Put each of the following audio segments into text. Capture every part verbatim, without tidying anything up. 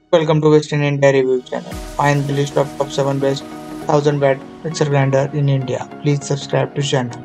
Welcome to Western India Review channel. Find the list of top seven best one thousand watt mixer grinder in India. Please subscribe to channel.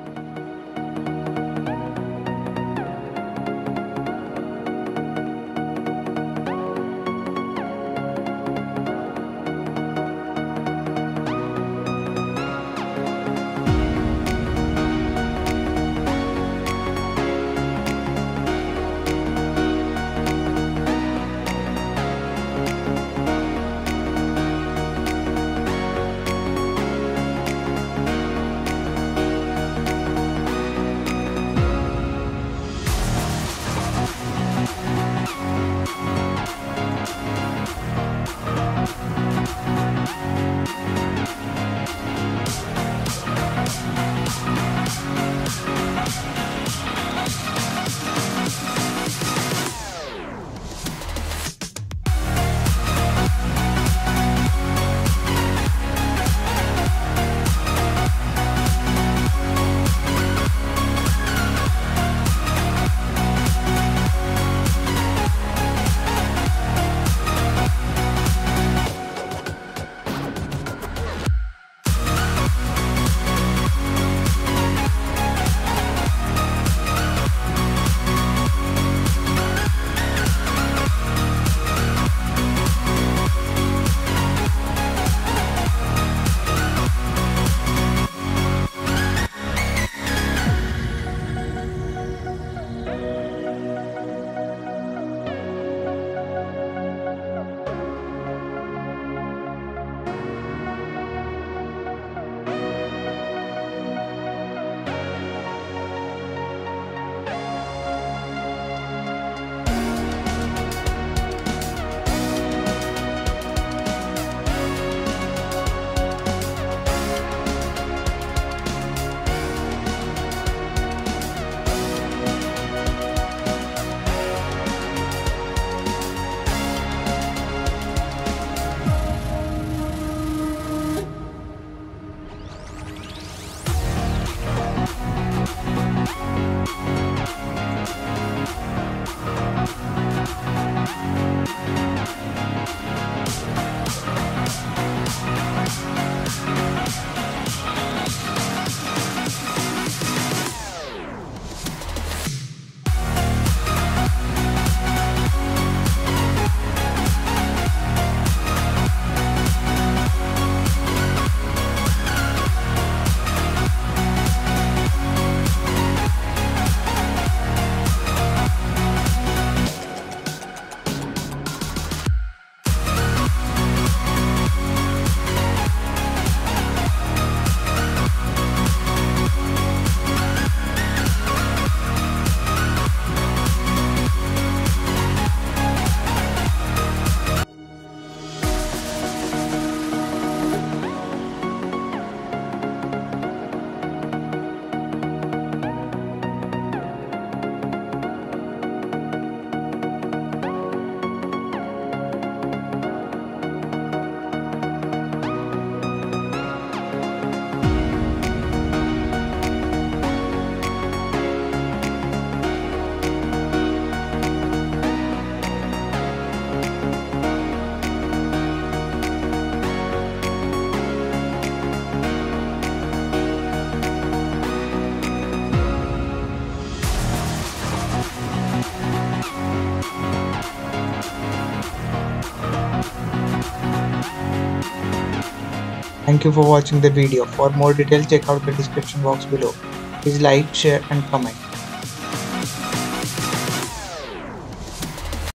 Thank you for watching the video. For more details, check out the description box below. Please like, share and comment.